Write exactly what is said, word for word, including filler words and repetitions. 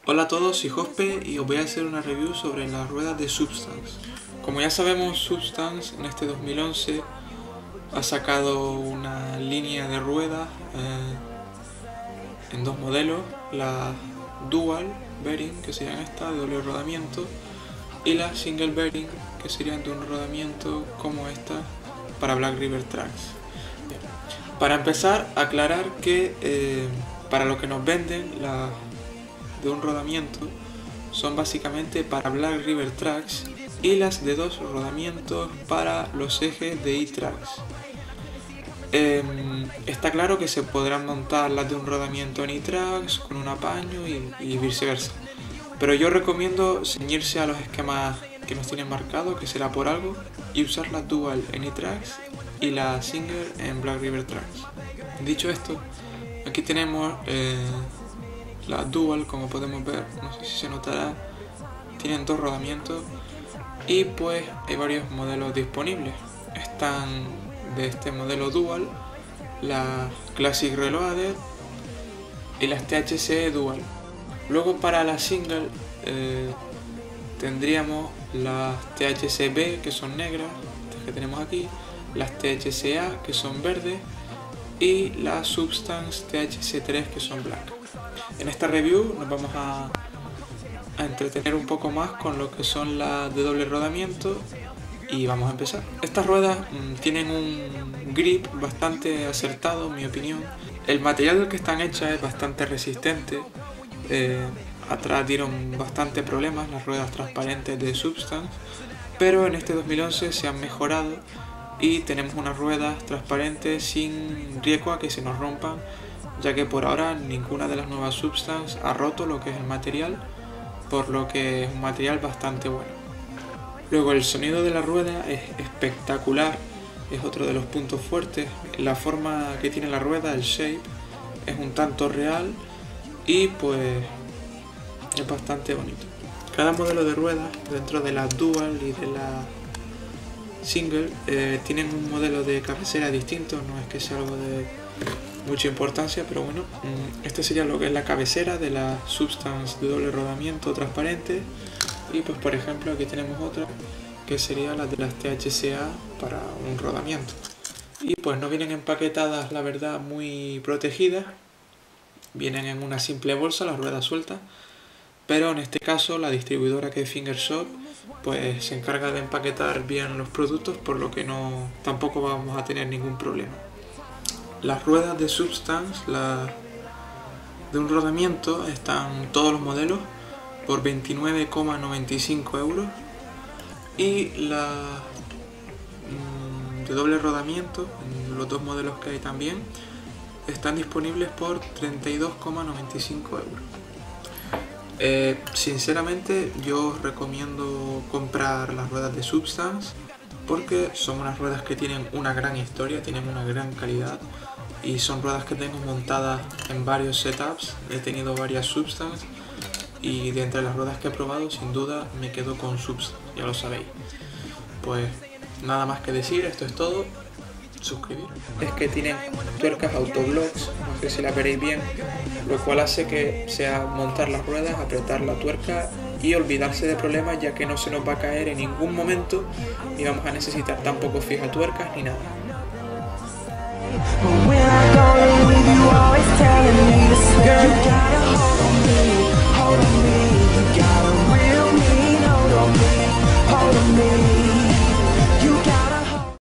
Hola a todos, soy Jospe y os voy a hacer una review sobre las ruedas de Substance. Como ya sabemos, Substance en este dos mil once ha sacado una línea de ruedas eh, en dos modelos, la Dual Bearing, que serían estas de doble rodamiento, y la Single Bearing, que serían de un rodamiento como esta para Black River Tracks. Bien. Para empezar, aclarar que eh, para lo que nos venden las de un rodamiento son básicamente para Black River Tracks y las de dos rodamientos para los ejes de E-Tracks. Eh, está claro que se podrán montar las de un rodamiento en E-Tracks con un apaño y, y viceversa, pero yo recomiendo ceñirse a los esquemas que nos tienen marcados, que será por algo, y usar la Dual en E-Tracks y la Single en Black River Tracks. Dicho esto, aquí tenemos eh, la Dual, como podemos ver, no sé si se notará, tienen dos rodamientos y pues hay varios modelos disponibles. Están de este modelo Dual la Classic Reloaded y las T H C Dual. Luego para la Single eh, tendríamos las T H C B, que son negras, estas que tenemos aquí, las T H C A, que son verdes, y las Substance T H C tres, que son blancas. En esta review nos vamos a, a entretener un poco más con lo que son las de doble rodamiento y vamos a empezar. Estas ruedas mmm, tienen un grip bastante acertado, en mi opinión. El material del que están hechas es bastante resistente. Eh, atrás dieron bastante problemas las ruedas transparentes de Substance, pero en este dos mil once se han mejorado y tenemos unas ruedas transparentes sin riesgo a que se nos rompan, ya que por ahora ninguna de las nuevas Substance ha roto lo que es el material, por lo que es un material bastante bueno. Luego el sonido de la rueda es espectacular, es otro de los puntos fuertes. La forma que tiene la rueda, el shape, es un tanto real y pues es bastante bonito. Cada modelo de ruedas dentro de la Dual y de la Single eh, tienen un modelo de cabecera distinto, no es que sea algo de mucha importancia, pero bueno, este sería lo que es la cabecera de la Substance de doble rodamiento transparente. Y pues por ejemplo aquí tenemos otra que sería la de las T H C A para un rodamiento, y pues no vienen empaquetadas, la verdad, muy protegidas, vienen en una simple bolsa las ruedas sueltas, pero en este caso la distribuidora, que es Fingershop, pues se encarga de empaquetar bien los productos, por lo que no tampoco vamos a tener ningún problema. Las ruedas de Substance, la de un rodamiento, están todos los modelos por veintinueve coma noventa y cinco euros, y la de doble rodamiento, los dos modelos que hay también, están disponibles por treinta y dos coma noventa y cinco euros. Eh, sinceramente yo os recomiendo comprar las ruedas de Substance porque son unas ruedas que tienen una gran historia, tienen una gran calidad, y son ruedas que tengo montadas en varios setups. He tenido varias Substance y de entre las ruedas que he probado, sin duda me quedo con Substance, ya lo sabéis. Pues nada más que decir, esto es todo. Suscribir. Es que tienen tuercas autoblocks, no sé si la veréis bien, lo cual hace que sea montar las ruedas, apretar la tuerca y olvidarse de problemas, ya que no se nos va a caer en ningún momento, ni vamos a necesitar tampoco fija tuercas ni nada.